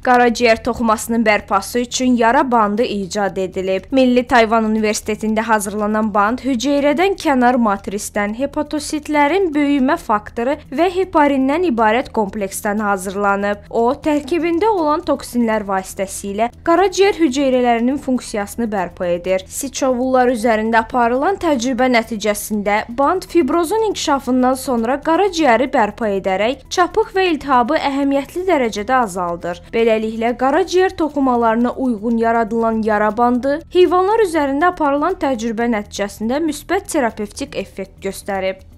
Qaraciyər toxumasının bərpası üçün yara bandı icad edilib. Milli Tayvan Universitetində hazırlanan band hüceyrədən kənar matrisdən, hepatositlərin böyümə faktoru və heparindən ibarət kompleksdən hazırlanıb. O, tərkibində olan toksinlər vasitəsilə qaraciyər hüceyrələrinin funksiyasını bərpa edir. Siçovullar üzərində aparılan təcrübə nəticəsində band fibrozun inkişafından sonra qaraciyəri bərpa edərək çapıq və iltihabı əhəmiyyətli dərəcədə azaldır. Beləliklə, qaraciyər toxumalarına uyğun yaradılan yara bandı heyvanlar üzərində aparılan təcrübə nəticəsində müsbət terapevtik effekt göstərib.